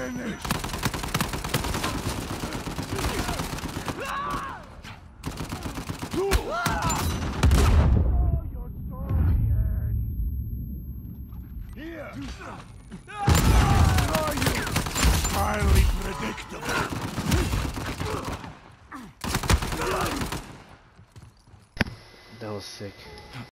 finished! Your story ends. Here! Destroy you! Highly predictable! That was sick.